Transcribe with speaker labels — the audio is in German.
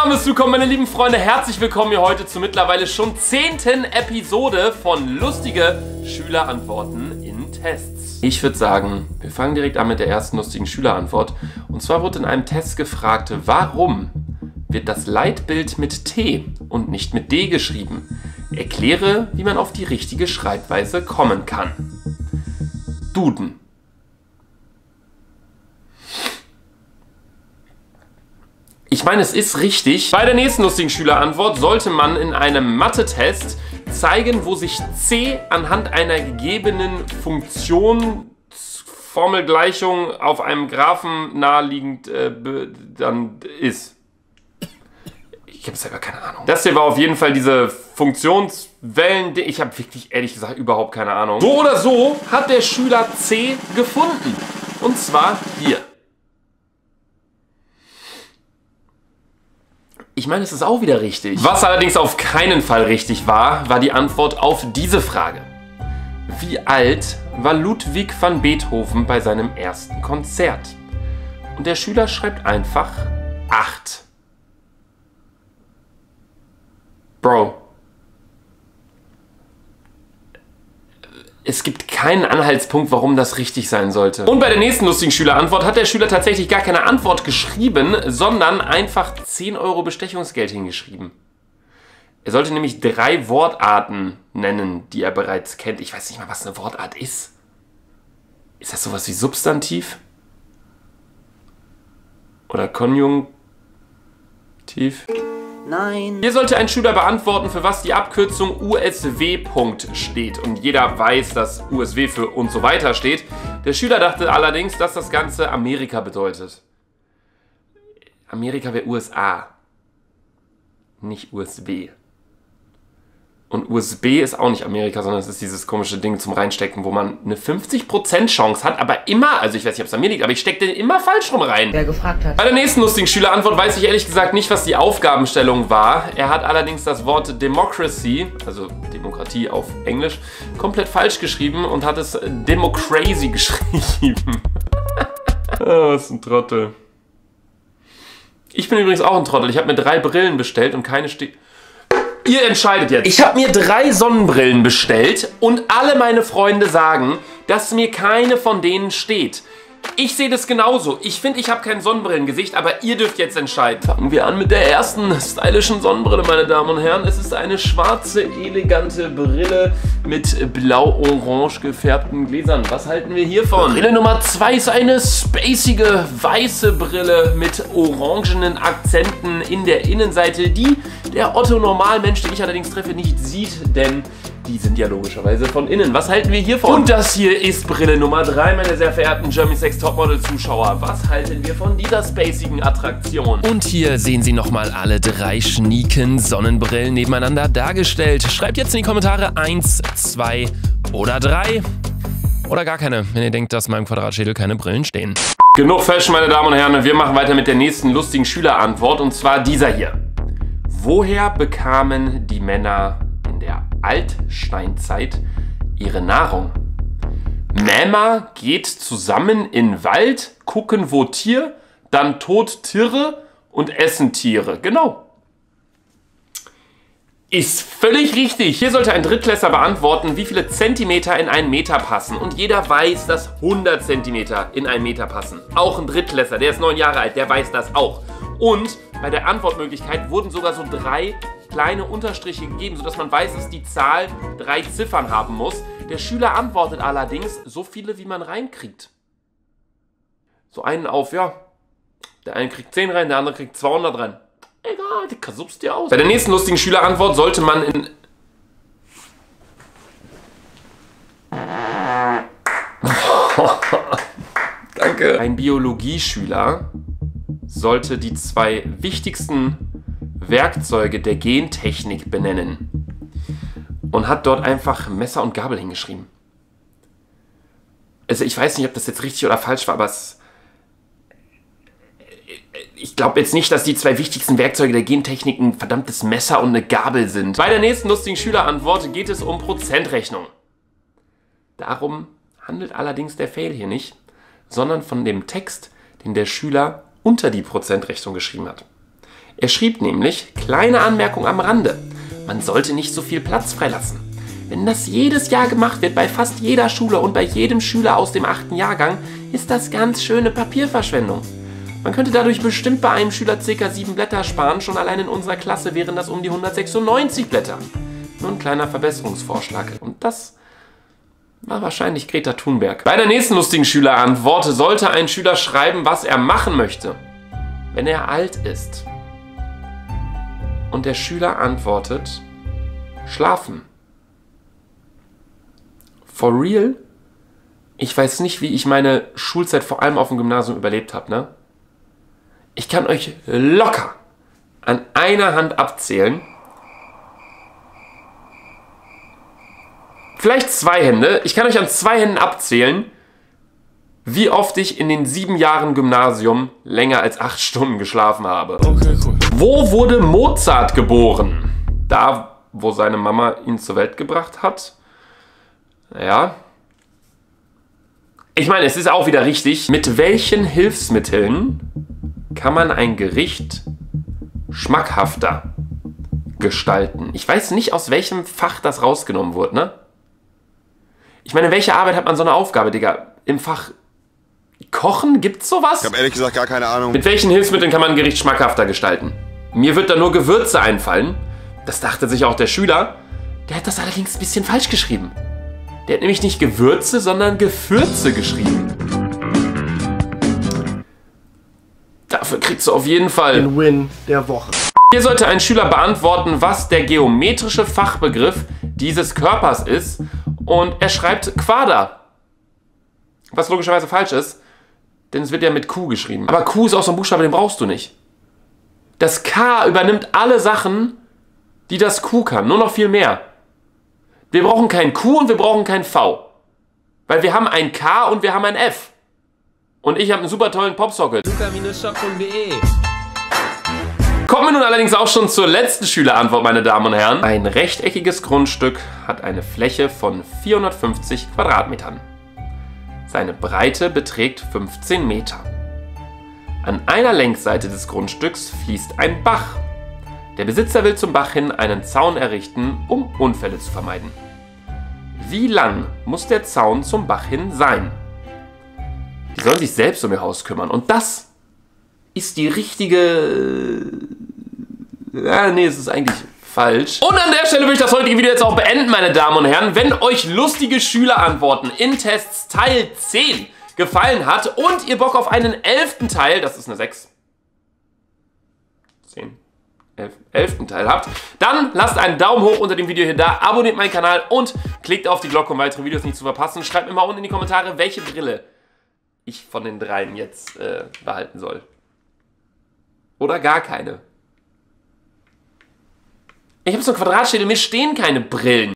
Speaker 1: Name ist Luca, meine lieben Freunde. Herzlich willkommen hier heute zur mittlerweile schon 10. Episode von Lustige Schülerantworten in Tests. Ich würde sagen, wir fangen direkt an mit der ersten lustigen Schülerantwort. Und zwar wurde in einem Test gefragt, warum wird das Leitbild mit T und nicht mit D geschrieben? Erkläre, wie man auf die richtige Schreibweise kommen kann. Duden. Ich meine, es ist richtig. Bei der nächsten lustigen Schülerantwort sollte man in einem Mathe-Test zeigen, wo sich C anhand einer gegebenen Funktionsformelgleichung auf einem Graphen naheliegend dann ist. Ich habe selber keine Ahnung. Das hier war auf jeden Fall diese Funktionswellen. Ich habe wirklich, ehrlich gesagt, überhaupt keine Ahnung. So oder so hat der Schüler C gefunden. Und zwar hier. Ich meine, es ist auch wieder richtig. Was allerdings auf keinen Fall richtig war, war die Antwort auf diese Frage. Wie alt war Ludwig van Beethoven bei seinem ersten Konzert? Und der Schüler schreibt einfach 8. Bro. Es gibt keinen Anhaltspunkt, warum das richtig sein sollte. Und bei der nächsten lustigen Schülerantwort hat der Schüler tatsächlich gar keine Antwort geschrieben, sondern einfach 10 € Bestechungsgeld hingeschrieben. Er sollte nämlich 3 Wortarten nennen, die er bereits kennt. Ich weiß nicht mal, was eine Wortart ist. Ist das sowas wie Substantiv? Oder Konjunktiv? Nein. Hier sollte ein Schüler beantworten, für was die Abkürzung USW. steht. Und jeder weiß, dass USW für und so weiter steht. Der Schüler dachte allerdings, dass das Ganze Amerika bedeutet. Amerika wäre USA. Nicht USW. Und USB ist auch nicht Amerika, sondern es ist dieses komische Ding zum Reinstecken, wo man eine 50% Chance hat, aber immer, also ich weiß nicht, ob es an mir liegt, aber ich stecke den immer falsch rum rein. Wer gefragt hat. Bei der nächsten lustigen Schülerantwort weiß ich ehrlich gesagt nicht, was die Aufgabenstellung war. Er hat allerdings das Wort Democracy, also Demokratie auf Englisch, komplett falsch geschrieben und hat es Democracy geschrieben. Oh, was ein Trottel. Ich bin übrigens auch ein Trottel. Ich habe mir 3 Brillen bestellt und keine Ihr entscheidet jetzt. Ich habe mir 3 Sonnenbrillen bestellt und alle meine Freunde sagen, dass mir keine von denen steht. Ich sehe das genauso. Ich finde, ich habe kein Sonnenbrillengesicht, aber ihr dürft jetzt entscheiden. Fangen wir an mit der ersten stylischen Sonnenbrille, meine Damen und Herren. Es ist eine schwarze, elegante Brille mit blau-orange gefärbten Gläsern. Was halten wir hiervon? Brille Nummer 2 ist eine spacige, weiße Brille mit orangenen Akzenten in der Innenseite, die der Otto-Normalmensch, den ich allerdings treffe, nicht sieht, denn die sind ja logischerweise von innen. Was halten wir hiervon? Und das hier ist Brille Nummer 3, meine sehr verehrten Germany's Next Topmodel-Zuschauer. Was halten wir von dieser spacigen Attraktion? Und hier sehen Sie nochmal alle 3 schnieken Sonnenbrillen nebeneinander dargestellt. Schreibt jetzt in die Kommentare 1, 2 oder 3. Oder gar keine, wenn ihr denkt, dass in meinem Quadratschädel keine Brillen stehen. Genug Fashion, meine Damen und Herren. Wir machen weiter mit der nächsten lustigen Schülerantwort. Und zwar dieser hier. Woher bekamen die Männer in der Altsteinzeit ihre Nahrung? Mämer geht zusammen in Wald, gucken wo Tier, dann tot Tiere und essen Tiere. Genau. Ist völlig richtig. Hier sollte ein Drittklässler beantworten, wie viele Zentimeter in einen Meter passen. Und jeder weiß, dass 100 Zentimeter in einen Meter passen. Auch ein Drittklässler, der ist 9 Jahre alt, der weiß das auch. Und bei der Antwortmöglichkeit wurden sogar so 3 kleine Unterstriche gegeben, sodass man weiß, dass die Zahl 3 Ziffern haben muss. Der Schüler antwortet allerdings so viele, wie man reinkriegt. So einen auf, ja, der eine kriegt 10 rein, der andere kriegt 200 rein. Egal, die suchst dir aus. Bei der nächsten lustigen Schülerantwort sollte man in... Danke. Ein Biologieschüler sollte die 2 wichtigsten Werkzeuge der Gentechnik benennen und hat dort einfach Messer und Gabel hingeschrieben. Also ich weiß nicht, ob das jetzt richtig oder falsch war, aber ich glaube jetzt nicht, dass die 2 wichtigsten Werkzeuge der Gentechnik ein verdammtes Messer und eine Gabel sind. Bei der nächsten lustigen Schülerantwort geht es um Prozentrechnung. Darum handelt allerdings der Fail hier nicht, sondern von dem Text, den der Schüler unter die Prozentrechnung geschrieben hat. Er schrieb nämlich, kleine Anmerkung am Rande, man sollte nicht so viel Platz freilassen. Wenn das jedes Jahr gemacht wird, bei fast jeder Schule und bei jedem Schüler aus dem 8. Jahrgang, ist das ganz schöne Papierverschwendung. Man könnte dadurch bestimmt bei einem Schüler ca. 7 Blätter sparen, schon allein in unserer Klasse wären das um die 196 Blätter. Nur ein kleiner Verbesserungsvorschlag. Und das war wahrscheinlich Greta Thunberg. Bei der nächsten lustigen Schülerantwort sollte ein Schüler schreiben, was er machen möchte, wenn er alt ist. Und der Schüler antwortet, schlafen. For real? Ich weiß nicht, wie ich meine Schulzeit vor allem auf dem Gymnasium überlebt habe, ne? Ich kann euch locker an einer Hand abzählen. Vielleicht 2 Hände. Ich kann euch an 2 Händen abzählen, wie oft ich in den 7 Jahren Gymnasium länger als 8 Stunden geschlafen habe. Okay, cool. Wo wurde Mozart geboren? Da, wo seine Mama ihn zur Welt gebracht hat. Ja. Ich meine, es ist auch wieder richtig. Mit welchen Hilfsmitteln kann man ein Gericht schmackhafter gestalten? Ich weiß nicht, aus welchem Fach das rausgenommen wurde, ne? Ich meine, welche Arbeit hat man so eine Aufgabe, Digga? Im Fach Kochen? Gibt's sowas?
Speaker 2: Ich habe ehrlich gesagt gar keine Ahnung.
Speaker 1: Mit welchen Hilfsmitteln kann man ein Gericht schmackhafter gestalten? Mir wird da nur Gewürze einfallen. Das dachte sich auch der Schüler. Der hat das allerdings ein bisschen falsch geschrieben. Der hat nämlich nicht Gewürze, sondern Gefürze geschrieben. Dafür kriegst du auf jeden Fall
Speaker 3: den Win der Woche.
Speaker 1: Hier sollte ein Schüler beantworten, was der geometrische Fachbegriff dieses Körpers ist. Und er schreibt Quader. Was logischerweise falsch ist, denn es wird ja mit Q geschrieben. Aber Q ist auch so ein Buchstabe, den brauchst du nicht. Das K übernimmt alle Sachen, die das Q kann, nur noch viel mehr. Wir brauchen kein Q und wir brauchen kein V. Weil wir haben ein K und wir haben ein F. Und ich habe einen super tollen Popsocket.
Speaker 4: luca-shop.de.
Speaker 1: Kommen wir nun allerdings auch schon zur letzten Schülerantwort, meine Damen und Herren. Ein rechteckiges Grundstück hat eine Fläche von 450 Quadratmetern. Seine Breite beträgt 15 Meter. An einer Längsseite des Grundstücks fließt ein Bach. Der Besitzer will zum Bach hin einen Zaun errichten, um Unfälle zu vermeiden. Wie lang muss der Zaun zum Bach hin sein? Die sollen sich selbst um ihr Haus kümmern. Und das ist die richtige... nee, es ist eigentlich falsch. Und an der Stelle würde ich das heutige Video jetzt auch beenden, meine Damen und Herren. Wenn euch lustige Schülerantworten in Tests Teil 10 gefallen hat und ihr Bock auf einen 11. Teil, das ist eine 6, 10, 11. Teil habt, dann lasst einen Daumen hoch unter dem Video hier da, abonniert meinen Kanal und klickt auf die Glocke, um weitere Videos nicht zu verpassen. Schreibt mir mal unten in die Kommentare, welche Brille ich von den dreien jetzt behalten soll. Oder gar keine. Ich habe so ein Quadratschädel, mir stehen keine Brillen.